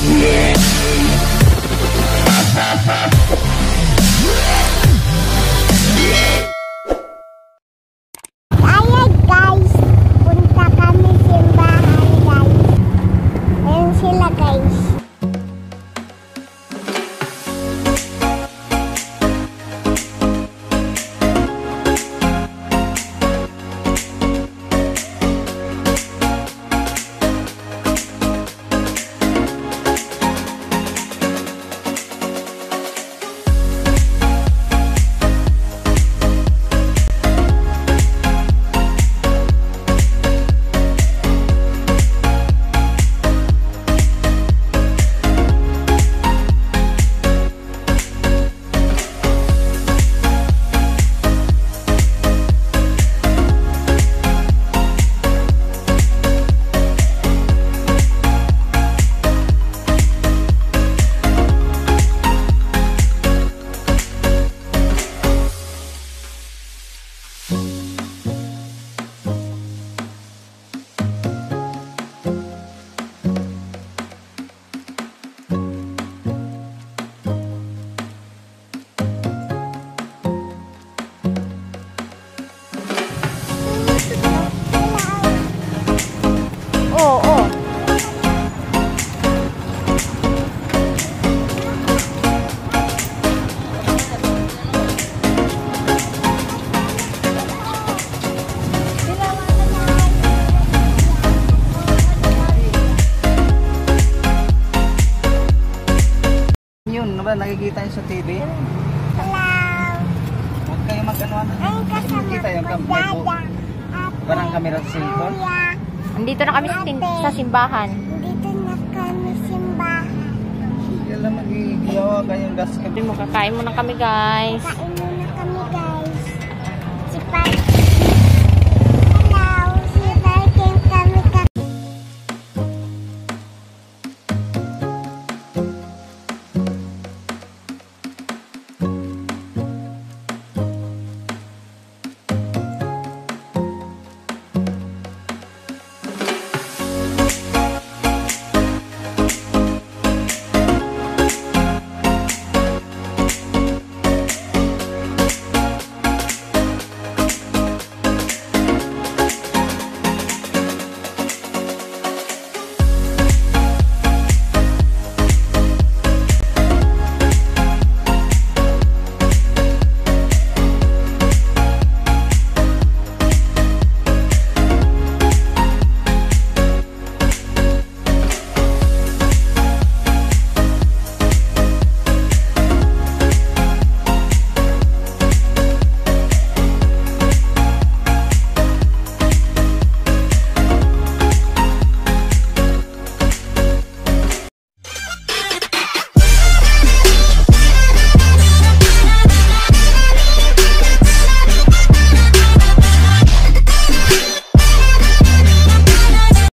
Ayan guys, punta kami simbahan guys. Ayan sila guys. Yun, ba nakikita niyo sa TV? Hello. Huwag kayo mag-anuan. Ay, kasama Nakikita yung ko dada. parang camera sa cellphone. Kuya. Andito na kami sa simbahan. Dito na kami simbahan. Kaya lang magigiyawa kayong gas kami. Kakain muna kami guys. Kain